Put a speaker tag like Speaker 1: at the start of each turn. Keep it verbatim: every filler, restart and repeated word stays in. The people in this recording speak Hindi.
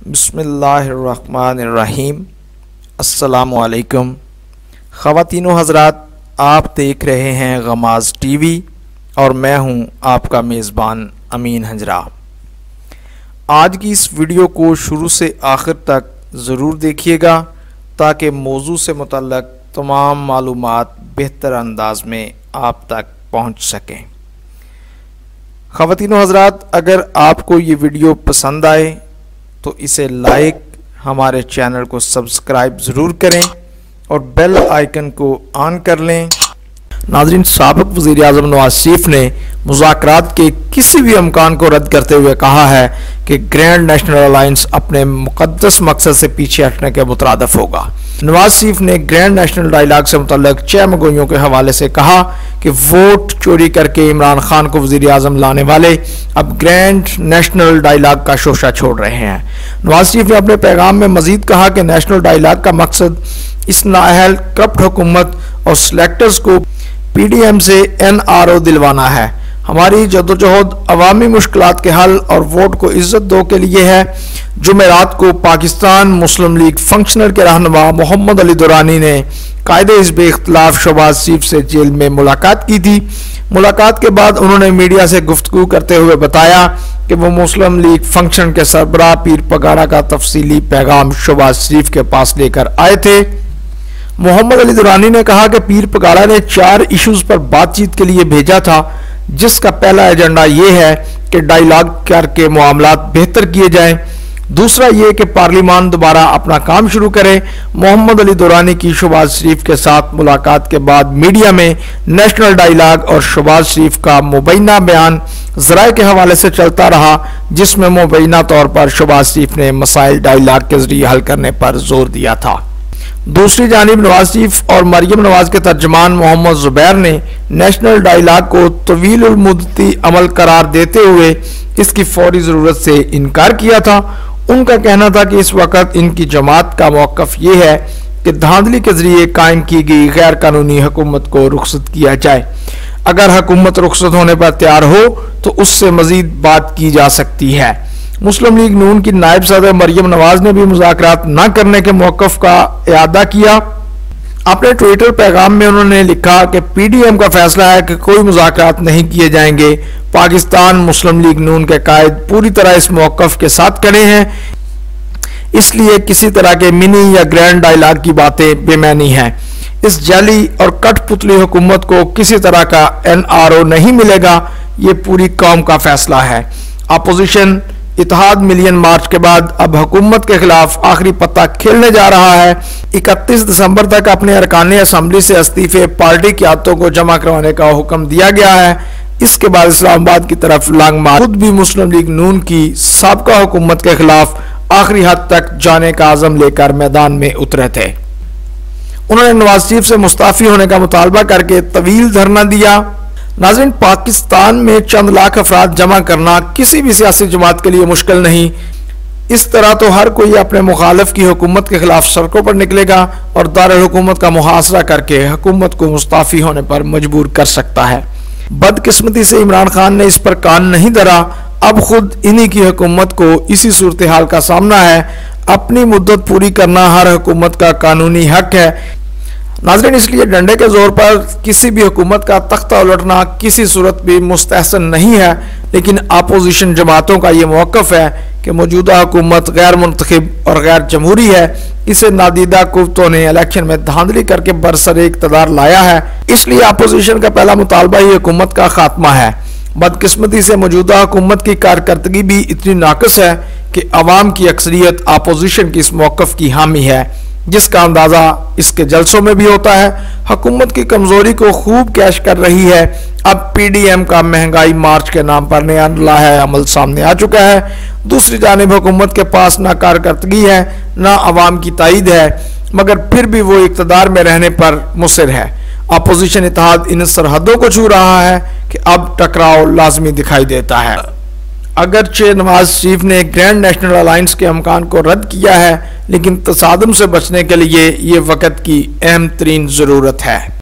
Speaker 1: बिस्मिल्लाहिर्रहमानिर्रहीम। अस्सलामुअलैकुम ख़वातीनो हज़रात, आप देख रहे हैं गमाज़ टीवी और मैं हूं आपका मेज़बान अमीन हजरा। आज की इस वीडियो को शुरू से आखिर तक ज़रूर देखिएगा ताकि मौजू से मुतल्लक़ तमाम मालूमात बेहतर अंदाज में आप तक पहुंच सकें। ख़वातीनो हज़रात, अगर आपको ये वीडियो पसंद आए तो इसे लाइक, हमारे चैनल को सब्सक्राइब ज़रूर करें और बेल आइकन को ऑन कर लें। नाज़रीन, साबिक़ वज़ीर आज़म नवाज़ शरीफ ने मुज़ाकरात के किसी भी अमकान को रद्द करते हुए कहा है कि ग्रैंड नेशनल अलायंस अपने मुक़द्दस मकसद से पीछे हटने के मुतरादिफ होगा। नवाज शरीफ ने ग्रैंड नेशनल डायलॉग से मुतल्लिक़ छह मगोइयों के हवाले से कहा कि वोट चोरी करके इमरान खान को वज़ीर आज़म लाने वाले अब ग्रैंड नेशनल डायलॉग का शोशा छोड़ रहे हैं। नवाज शरीफ ने अपने पैगाम में मजीद कहा कि नेशनल डायलॉग का मकसद इस नाअहल करप्ट हुकूमत और सिलेक्टर्स को पी डी एम से एन आर ओ दिलवाना है। हमारी जदोजहद अवामी मुश्किलात के हल और वोट को इज्जत दो के लिए है। जुमेरात को पाकिस्तान मुस्लिम लीग फंक्शनर के रहनुमा मोहम्मद अली दुरानी ने कायदे हिज़्ब इख्तिलाफ शहबाज शरीफ से जेल में मुलाकात की थी। मुलाकात के बाद उन्होंने मीडिया से गुफ्तगू करते हुए बताया कि वो मुस्लिम लीग फंक्शन के सरबराह पीर पगाड़ा का तफसीली पैगाम शहबाज शरीफ के पास लेकर आए थे। मोहम्मद अली दुरानी ने कहा कि पीर पगाड़ा ने चार इश्यूज पर बातचीत के लिए भेजा था, जिसका पहला एजेंडा ये है कि डायलॉग करके मामलात बेहतर किए जाएं। दूसरा ये कि पार्लिमान दोबारा अपना काम शुरू करे। मोहम्मद अली दुरानी की शहबाज शरीफ के साथ मुलाकात के बाद मीडिया में नेशनल डायलॉग और शहबाज शरीफ का मुबैना बयान ज़राए के हवाले से चलता रहा, जिसमें मुबैना तौर पर शहबाज शरीफ ने मसाइल डायलॉग के जरिए हल करने पर जोर दिया था। दूसरी जानिब नवाज शरीफ और मरियम नवाज के तर्जमान मोहम्मद जुबैर ने नेशनल डायलॉग को तवीलुल मुद्दती अमल करार देते हुए इसकी फौरी ज़रूरत से इनकार किया था। उनका कहना था कि इस वक्त इनकी जमात का मौक़िफ़ ये है कि धांधली के जरिए कायम की गई गैर कानूनी हुकूमत को रुखसत किया जाए। अगर हुकूमत रुखसत होने पर तैयार हो तो उससे मजीद बात की जा सकती है। मुस्लिम लीग नून की नायब सदर मरियम नवाज ने भी मुज़ाकरात न करने के मौक़िफ़ का इआदा किया। अपने ट्विटर पैगाम में उन्होंने लिखा कि पी डी एम का फैसला है कि कोई मुज़ाकरात नहीं किए जाएंगे। पाकिस्तान मुस्लिम लीग नून के कायद पूरी तरह इस मौक़िफ़ के साथ खड़े हैं, इसलिए किसी तरह के मिनी या ग्रैंड डायलॉग की बातें बेमानी हैं। इस जाली और कठपुतली हुकूमत को किसी तरह का एन आर ओ नहीं मिलेगा, ये पूरी कौम का फैसला है। अपोजिशन इत्तेहाद मिलियन मार्च के बाद अब हुकूमत के खिलाफ आखिरी पत्ता खेलने जा रहा है। इकतीस दिसंबर तक अपने अरकानी असम्बली से इस्तीफे पार्टी क़यादतों को जमा करवाने का हुक्म दिया गया है। इसके बाद इस्लामाबाद की तरफ लांग मार खुद भी मुस्लिम लीग नून की साबका हुकूमत के खिलाफ आखिरी हद तक जाने का आज़म लेकर मैदान में उतरे थे। उन्होंने नवाज शरीफ से मुस्ताफ़ी होने का मुतालबा करके तवील धरना दिया। नाज़रीन, पाकिस्तान में चंद लाख अफराद जमा करना किसी भी सियासी जमात के लिए मुश्किल नहीं। इस तरह तो हर कोई अपने मुखालिफ की हुकूमत के खिलाफ सड़कों पर निकलेगा और दारुल हुकूमत का मुहासरा करके हुकूमत को मुस्ताफ़ी होने पर मजबूर कर सकता है। बदकिस्मती से इमरान खान ने इस पर कान नहीं धरा। अब खुद इन्हीं की हुकूमत को इसी सूरत हाल का सामना है। अपनी मुद्दत पूरी करना हर हुकूमत का कानूनी हक है। नाज़रीन, इसलिए डंडे के जोर पर किसी भी हुकूमत का तख्ता उलटना किसी सूरत भी मुस्तहसन नहीं है, लेकिन अपोजिशन जमातों का ये मौक़िफ़ है कि मौजूदा हुकूमत गैर मुंतखब और गैर जमहूरी है। इसे नादीदा कुव्वतों ने इलेक्शन में धांधली करके बरसरे इक़्तिदार लाया है, इसलिए अपोजिशन का पहला मुतालबा ही हुकूमत का खात्मा है। बदकिस्मती से मौजूदा हुकूमत की कारकर्दगी भी इतनी नाक़िस है कि अवाम की अक्सरियत अपोजिशन की इस मौक़िफ़ की हामी है, जिसका अंदाज़ा इसके जलसों में भी होता है। हुकूमत की कमज़ोरी को खूब कैश कर रही है। अब पी डी एम का महंगाई मार्च के नाम पर नया लाहा अमल सामने आ चुका है। दूसरी जानिब हुकूमत के पास ना कारकर्दगी है ना अवाम की ताईद है, मगर फिर भी वो इक़्तिदार में रहने पर मुसिर है। अपोजिशन इत्तेहाद इन सरहदों को छू रहा है कि अब टकराव लाजमी दिखाई देता है। अगरचे नवाज शरीफ ने ग्रैंड नेशनल अलायंस के अमकान को रद्द किया है, लेकिन तसादुम से बचने के लिए ये वक़्त की अहम तरीन ज़रूरत है।